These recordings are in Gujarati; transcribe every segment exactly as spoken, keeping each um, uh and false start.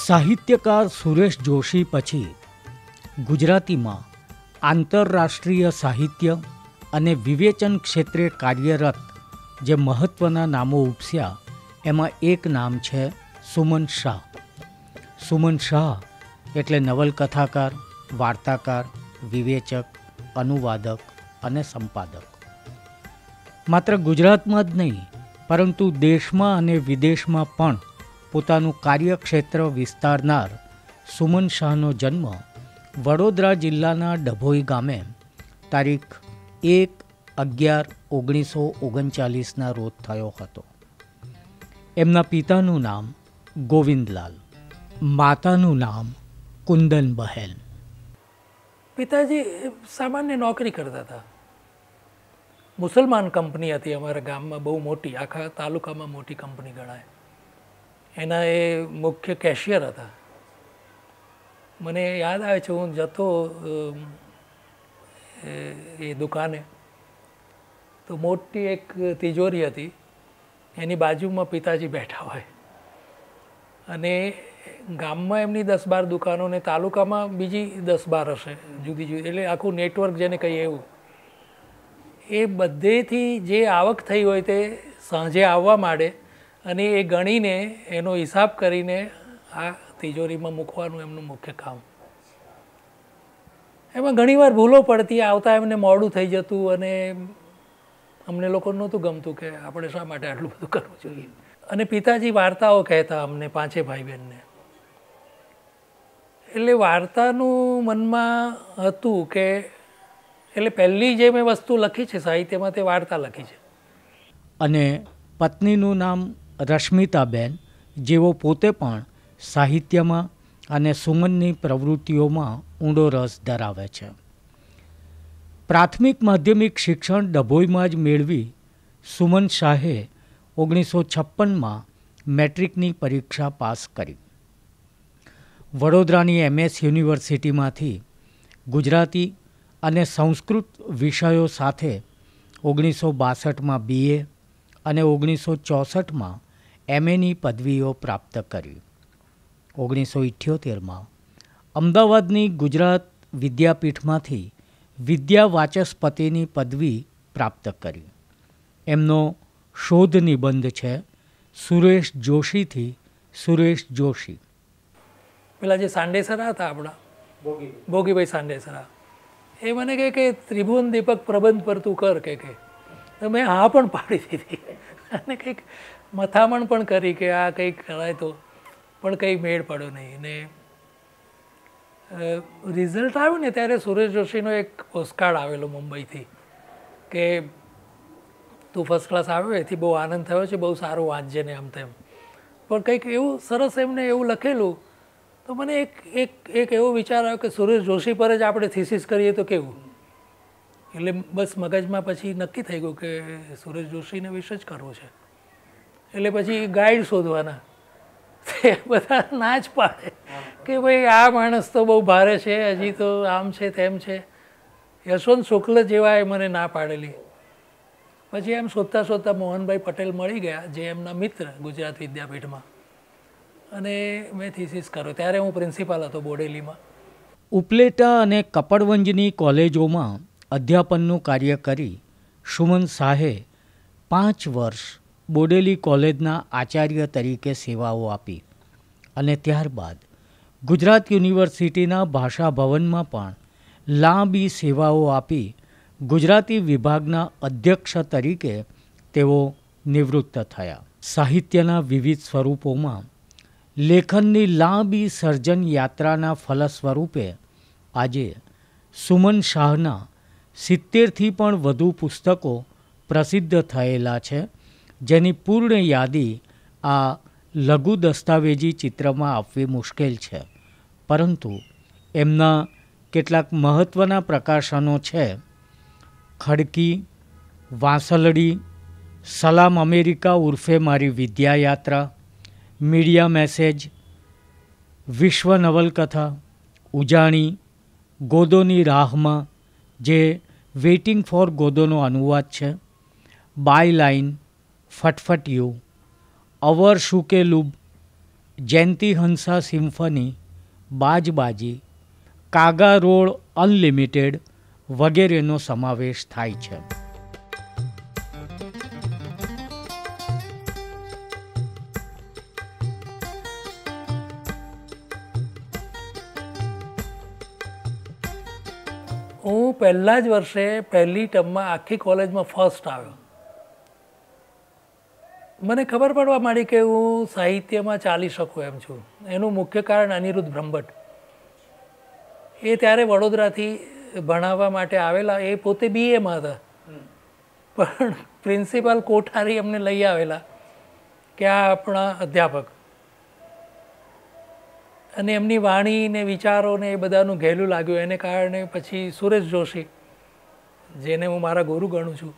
સાહિત્યકાર સુરેશ જોશી પછી ગુજરાતીમાં આંતરરાષ્ટ્રીય સાહિત્ય અને વિવેચન ક્ષેત્રે કાર્યરત જે મહત્ત્વના નામો ઉપસ્યા એમાં એક નામ છે સુમન શાહ. સુમન શાહ એટલે નવલકથાકાર, વાર્તાકાર, વિવેચક, અનુવાદક અને સંપાદક. માત્ર ગુજરાતમાં જ નહીં પરંતુ દેશમાં અને વિદેશમાં પણ પોતાનું કાર્યક્ષેત્ર વિસ્તારનાર સુમન શાહનો જન્મ વડોદરા જિલ્લાના ડભોઈ ગામે તારીખ એક અગિયાર ઓગણીસો ઓગણચાલીસના રોજ થયો હતો. એમના પિતાનું નામ ગોવિંદલાલ, માતાનું નામ કુંદનબહેન. પિતાજી સામાન્ય નોકરી કરતા હતા. મુસલમાન કંપની હતી અમારા ગામમાં, બહુ મોટી, આખા તાલુકામાં મોટી કંપની ગણાય. એના એ મુખ્ય કેશિયર હતા. મને યાદ આવે છે, હું જતો એ દુકાને તો મોટી એક તિજોરી હતી, એની બાજુમાં પિતાજી બેઠા હોય અને ગામમાં એમની દસ બાર દુકાનો ને તાલુકામાં બીજી દસ બાર હશે જુદી જુદી, એટલે આખું નેટવર્ક જેને કહીએ એવું. એ બધેથી જે આવક થઈ હોય તે સાંજે આવવા માંડે અને એ ગણીને એનો હિસાબ કરીને આ તિજોરીમાં મૂકવાનું એમનું મુખ્ય કામ. એમાં ઘણીવાર ભૂલો પડતી, આવતા એમને મોડું થઈ જતું અને અમને લોકો નહોતું ગમતું કે આપણે શા માટે આટલું બધું કરવું જોઈએ. અને પિતાજી વાર્તાઓ કહેતા અમને પાંચે ભાઈ બહેનને. એટલે વાર્તાનું મનમાં હતું કે એટલે પહેલી જે મેં વસ્તુ લખી છે સાહિત્યમાં તે વાર્તા લખી છે. અને પત્નીનું નામ રશ્મિતાબેન, જેઓ પોતે પણ સાહિત્યમાં અને સુમનની પ્રવૃત્તિઓમાં ઊંડો રસ ધરાવે છે. પ્રાથમિક માધ્યમિક શિક્ષણ ડભોઈમાં જ મેળવી સુમન શાહે ઓગણીસો છપ્પનમાં મેટ્રિકની પરીક્ષા પાસ કરી. વડોદરાની એમએસ યુનિવર્સિટીમાંથી ગુજરાતી અને સંસ્કૃત વિષયો સાથે ઓગણીસો બાસઠમાં બીએ અને ઓગણીસો ચોસઠમાં એમએની પદવીઓ પ્રાપ્ત કરી. ઓગણીસો ઇઠ્યોતેરમાં અમદાવાદની ગુજરાત વિદ્યાપીઠમાંથી વિદ્યા વાચસ્પતિની પદવી પ્રાપ્ત કરી. એમનો શોધ નિબંધ છે સુરેશ જોશીથી સુરેશ જોશી. પેલા જે સાંડેસરા હતા આપણા ભોગીભાઈ સાંડેસરા, એ મને કહે કે ત્રિભુવન દીપક પ્રબંધ પર તું કર કે કે તો મેં હા પણ પાડી દીધી અને કંઈક મથામણ પણ કરી કે આ કંઈક કરાય તો, પણ કંઈ મેળ પડ્યો નહીં. ને રિઝલ્ટ આવ્યું ને ત્યારે સુરેશ જોશીનો એક પોસ્ટકાર્ડ આવેલો મુંબઈથી કે તું ફર્સ્ટ ક્લાસ આવ્યો, એથી બહુ આનંદ થયો છે, બહુ સારું વાંચજે ને આમ તેમ. પણ કંઈક એવું સરસ એમને એવું લખેલું તો મને એક એક એક એવો વિચાર આવ્યો કે સુરેશ જોશી પર જ આપણે થીસીસ કરીએ તો કેવું. એટલે બસ મગજમાં પછી નક્કી થઈ ગયું કે સુરેશ જોશીને વિશે જ કરવું છે. એટલે પછી ગાઈડ શોધવાના, તે બધા ના જ પાડે કે ભાઈ આ માણસ તો બહુ ભારે છે, હજી તો આમ છે તેમ છે. યશવંત શુક્લ જેવાએ મને ના પાડેલી. પછી એમ શોધતા શોધતા મોહનભાઈ પટેલ મળી ગયા, જે એમના મિત્ર ગુજરાત વિદ્યાપીઠમાં, અને મેં થીસીસ કર્યો. ત્યારે હું પ્રિન્સિપાલ હતો બોડેલીમાં. ઉપલેટા અને કપડવંજની કોલેજોમાં અધ્યાપનનું કાર્ય કરી સુમન શાહે પાંચ વર્ષ બોડેલી કોલેજના આચાર્ય તરીકે સેવાઓ આપી અને ત્યારબાદ ગુજરાત યુનિવર્સિટીના ભાષા ભવનમાં પણ લાંબી સેવાઓ આપી ગુજરાતી વિભાગના અધ્યક્ષ તરીકે તેઓ નિવૃત્ત થયા. સાહિત્યના વિવિધ સ્વરૂપોમાં લેખનની લાંબી સર્જન યાત્રાના ફલ સ્વરૂપે આજે સુમન શાહના સિત્તેરથી પણ વધુ પુસ્તકો પ્રસિદ્ધ થયેલા છે, જેની પૂર્ણ યાદી આ લઘુ દસ્તાવેજી ચિત્રમાં આપવી મુશ્કેલ છે. પરંતુ એમના કેટલાક મહત્ત્વના પ્રકાશનો છે ખડકી, વાંસલડી, સલામ અમેરિકા ઉર્ફે મારી વિદ્યાયાત્રા, મીડિયા મેસેજ, વિશ્વ નવલકથા, ઉજાણી, ગોદોની રાહમાં જે વેઇટિંગ ફોર ગોદોનો અનુવાદ છે, બાય લાઇન, ફટફટિયું, અવર શુકેલુબ, જયંતી હંસા સિમ્ફની, બાજબાજી, કાગા રોડ અનલિમિટેડ વગેરેનો સમાવેશ થાય છે. હું પહેલા જ વર્ષે પહેલી ટર્મમાં આખી કોલેજમાં ફર્સ્ટ આવ્યો. મને ખબર પડવા માંડી કે હું સાહિત્યમાં ચાલી શકું એમ છું. એનું મુખ્ય કારણ અનિરુદ્ધ બ્રહ્મભટ્ટ, એ ત્યારે વડોદરાથી ભણાવવા માટે આવેલા. એ પોતે બીએમાં હતા, પણ પ્રિન્સિપાલ કોઠારી અમને લઈ આવેલા કે આ આપણા અધ્યાપક, અને એમની વાણી ને વિચારો ને એ બધાનું ઘેલું લાગ્યું. એને કારણે પછી સુરેશ જોશી, જેને હું મારા ગુરુ ગણું છું,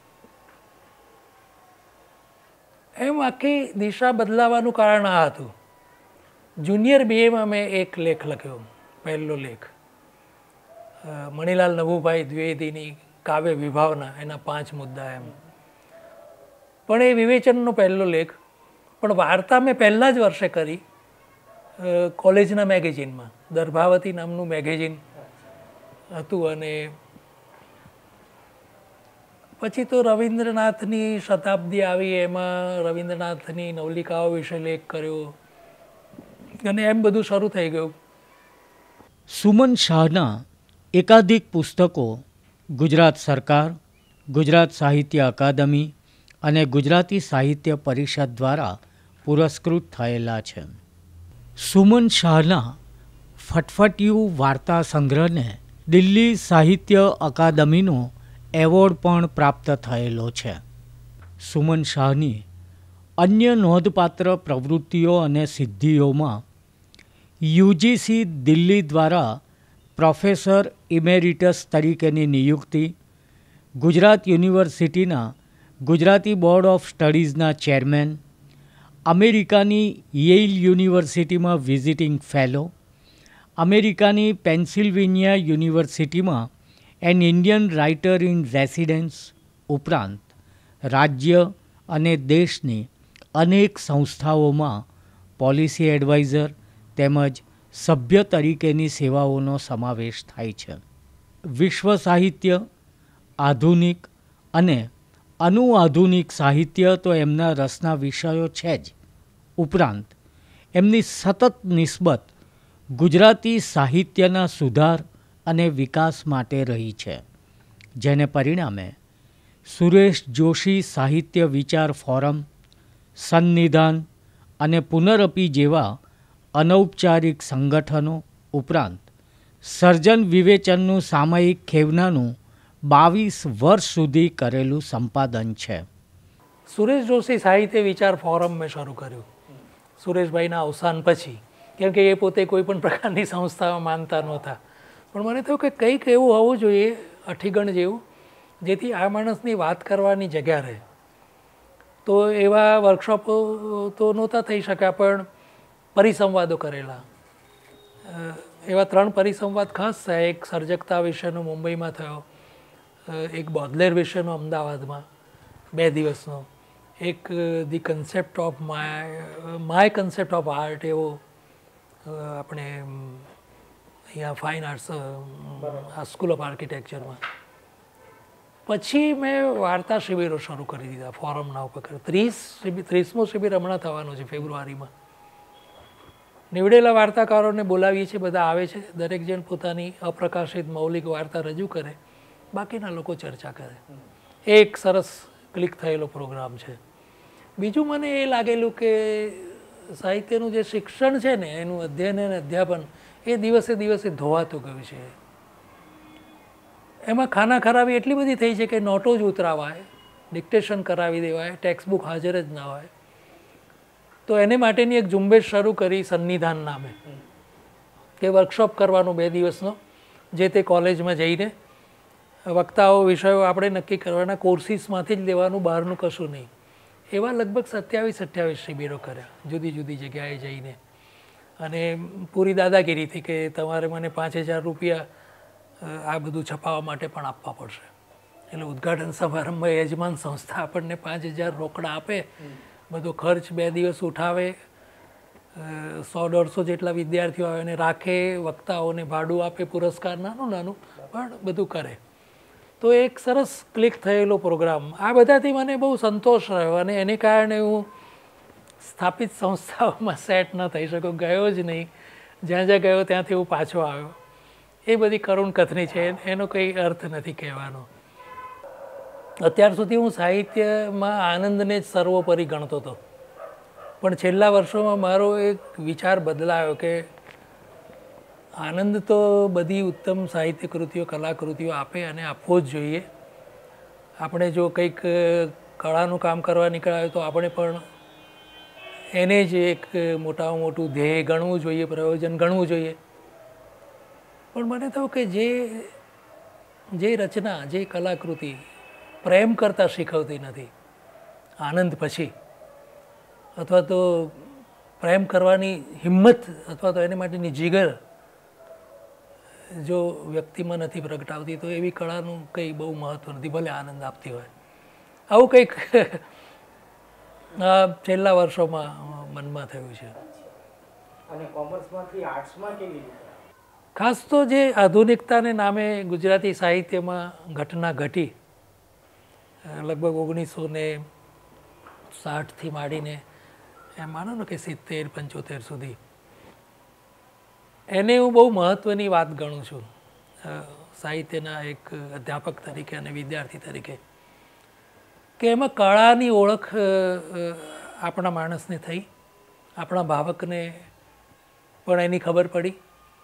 એમ આખી દિશા બદલાવાનું કારણ આ હતું. જુનિયર બીએમાં મેં એક લેખ લખ્યો, પહેલો લેખ મણિલાલ નભુભાઈ દ્વિવેદીની કાવ્ય વિભાવના, એના પાંચ મુદ્દા એમ. પણ એ વિવેચનનો પહેલો લેખ. પણ વાર્તા મેં પહેલા જ વર્ષે કરી કોલેજના મેગેઝિનમાં. દર્ભાવતી નામનું મેગેઝિન હતું. અને પછી તો રવિન્દ્રનાથની શતાબ્દી આવી, એમાં રવિન્દ્રનાથની નવલિકાઓ વિશે લેખ કર્યો, અને એમ બધું શરૂ થઈ ગયું. સુમન શાહના એકાધિક પુસ્તકો ગુજરાત સરકાર, ગુજરાત સાહિત્ય અકાદમી અને ગુજરાતી સાહિત્ય પરિષદ દ્વારા પુરસ્કૃત થયેલા છે. સુમન શાહના ફટફટિયું વાર્તા સંગ્રહને દિલ્હી સાહિત્ય અકાદમીનો એવોર્ડ પણ પ્રાપ્ત થયેલો છે. સુમન શાહની અન્ય નોંધપાત્ર પ્રવૃત્તિઓ અને સિદ્ધિઓમાં યુજીસી દિલ્હી દ્વારા પ્રોફેસર ઇમેરિટસ તરીકેની નિયુક્તિ, ગુજરાત યુનિવર્સિટીના ગુજરાતી બોર્ડ ઓફ સ્ટડીઝના ચેરમેન, અમેરિકાની યેલ યુનિવર્સિટીમાં વિઝિટિંગ ફેલો, અમેરિકાની પેન્સિલ્વેનિયા યુનિવર્સિટીમાં an Indian writer in residence ઉપરાંત રાજ્ય અને દેશની અનેક સંસ્થાઓમાં પોલિસી એડવાઇઝર તેમજ સભ્ય તરીકેની સેવાઓનો સમાવેશ થાય છે. વિશ્વ સાહિત્ય, આધુનિક અને અનુઆધુનિક સાહિત્ય તો એમના રસના વિષયો છે જ, ઉપરાંત એમની સતત નિસ્બત ગુજરાતી સાહિત્યના સુધાર અને વિકાસ માટે રહી છે, જેને પરિણામે સુરેશ જોશી સાહિત્ય વિચાર ફોરમ, સન્નિધાન અને પુનરપી જેવા અનૌપચારિક સંગઠનો ઉપરાંત સર્જન વિવેચનનું સામયિક ખેવનાનું બાવીસ વર્ષ સુધી કરેલું સંપાદન છે. સુરેશ જોશી સાહિત્ય વિચાર ફોરમ મેં શરૂ કર્યું સુરેશભાઈના અવસાન પછી, કેમ કે એ પોતે કોઈ પણ પ્રકારની સંસ્થામાં માનતા નહોતા. પણ મને થયું કે કંઈક એવું હોવું જોઈએ અઠીગણ જેવું, જેથી આ માણસની વાત કરવાની જગ્યા રહે. તો એવા વર્કશોપો તો નહોતા થઈ શક્યા, પણ પરિસંવાદો કરેલા. એવા ત્રણ પરિસંવાદ ખાસ થયા. એક સર્જકતા વિશેનો મુંબઈમાં થયો, એક બોદલેર વિશેનો અમદાવાદમાં બે દિવસનો, એક the concept of my my concept of art એવો આપણે અહીંયા ફાઇન આર્ટ્સ સ્કૂલ ઓફ આર્કિટેક્ચરમાં. પછી મેં વાર્તા શિબિરો શરૂ કરી દીધા ફોરમના ઉપર. ત્રીસ શિબિર ત્રીસમો શિબિર હમણાં થવાનો છે ફેબ્રુઆરીમાં. નીવડેલા વાર્તાકારોને બોલાવીએ છીએ, બધા આવે છે, દરેક જણ પોતાની અપ્રકાશિત મૌલિક વાર્તા રજૂ કરે, બાકીના લોકો ચર્ચા કરે. એક સરસ ક્લિક થયેલો પ્રોગ્રામ છે. બીજું મને એ લાગેલું કે સાહિત્યનું જે શિક્ષણ છે ને, એનું અધ્યયન અને અધ્યાપન એ દિવસે દિવસે ધોવાતું ગયું છે. એમાં ખાના ખરાબી એટલી બધી થઈ છે કે નોટો જ ઉતરાવાય, ડિક્ટેશન કરાવી દેવાય, ટેક્સ્ટ બુક હાજર જ ના હોય. તો એને માટેની એક ઝુંબેશ શરૂ કરી સન્નિધાન નામે, કે વર્કશોપ કરવાનો બે દિવસનો, જે તે કોલેજમાં જઈને વક્તાઓ વિષયો આપણે નક્કી કરવાના, કોર્સિસમાંથી જ લેવાનું, બહારનું કશું નહીં. એવા લગભગ સત્યાવીસ અઠ્યાવીસ શિબિરો કર્યા જુદી જુદી જગ્યાએ જઈને, અને પૂરી દાદાગીરીથી કે તમારે મને પાંચ હજાર રૂપિયા આ બધું છપાવવા માટે પણ આપવા પડશે. એટલે ઉદ્ઘાટન સમારંભમાં યજમાન સંસ્થા આપણને પાંચ હજાર રોકડા આપે, બધો ખર્ચ બે દિવસ ઉઠાવે, સો દોઢસો જેટલા વિદ્યાર્થીઓ આવે અને રાખે, વક્તાઓને ભાડું આપે, પુરસ્કાર નાનું નાનું પણ બધું કરે. તો એક સરસ ક્લિક થયેલો પ્રોગ્રામ. આ બધાથી મને બહુ સંતોષ રહ્યો અને એને કારણે હું સ્થાપિત સંસ્થાઓમાં સેટ ન થઈ શક્યો, ગયો જ નહીં. જ્યાં જ્યાં ગયો ત્યાંથી હું પાછો આવ્યો. એ બધી કરુણ કથની છે, એનો કંઈ અર્થ નથી કહેવાનો. અત્યાર સુધી હું સાહિત્યમાં આનંદને જ સર્વોપરી ગણતો હતો, પણ છેલ્લા વર્ષોમાં મારો એક વિચાર બદલાયો કે આનંદ તો બધી ઉત્તમ સાહિત્ય કૃતિઓ, કલાકૃતિઓ આપે અને આપવો જ જોઈએ. આપણે જો કંઈક કળાનું કામ કરવા નીકળાય તો આપણે પણ એને જ એક મોટામાં મોટું ધ્યેય ગણવું જોઈએ, પ્રયોજન ગણવું જોઈએ. પણ મને થયું કે જે જે રચના, જે કલાકૃતિ પ્રેમ કરતાં શીખવતી નથી, આનંદ પછી, અથવા તો પ્રેમ કરવાની હિંમત અથવા તો એને માટેની જીગર જો વ્યક્તિમાં નથી પ્રગટાવતી, તો એવી કળાનું કંઈ બહુ મહત્ત્વ નથી, ભલે આનંદ આપતી હોય. આવું કંઈક છેલ્લા વર્ષોમાં મનમાં થયું છે. અને કોમર્સમાંથી આર્ટ્સમાં કેવી રીતે? ખાસ તો જે આધુનિકતાને નામે ગુજરાતી સાહિત્યમાં ઘટના ઘટી, લગભગ ઓગણીસો ને સાઠથી માંડીને એમ માનો ને કે સિત્તેર પંચોતેર સુધી, એને હું બહુ મહત્ત્વની વાત ગણું છું સાહિત્યના એક અધ્યાપક તરીકે અને વિદ્યાર્થી તરીકે, કે એમાં કળાની ઓળખ આપણા માણસને થઈ, આપણા ભાવકને પણ એની ખબર પડી,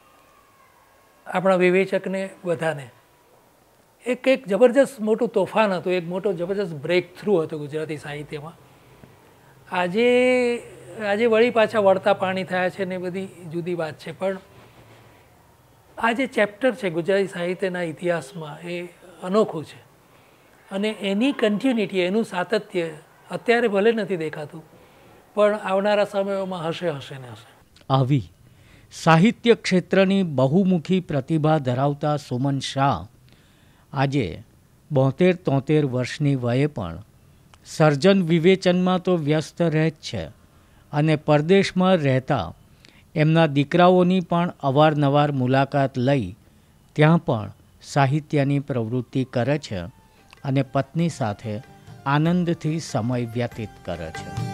આપણા વિવેચકને બધાને. એક એક જબરજસ્ત મોટું તોફાન હતું, એક મોટો જબરજસ્ત બ્રેક થ્રુ હતો ગુજરાતી સાહિત્યમાં. આજે આજે વળી પાછા વળતા પાણી થયા છે ને એ બધી જુદી વાત છે, પણ આ જે ચેપ્ટર છે ગુજરાતી સાહિત્યના ઇતિહાસમાં એ અનોખું છે અને એની કન્ટિન્યુટી, એનું સાતત્ય અત્યારે ભલે નથી દેખાતું, પણ આવનારા સમયોમાં હશે હશે ને હશે. આવી સાહિત્ય ક્ષેત્રની બહુમુખી પ્રતિભા ધરાવતા સુમન શાહ આજે બોતેર તોતેર વર્ષની વયે પણ સર્જન વિવેચનમાં તો વ્યસ્ત રહે જ છે અને પરદેશમાં રહેતા એમના દીકરાઓની પણ અવારનવાર મુલાકાત લઈ ત્યાં પણ સાહિત્યની પ્રવૃત્તિ કરે છે અને પત્ની સાથે આનંદથી સમય વ્યતીત કરે છે.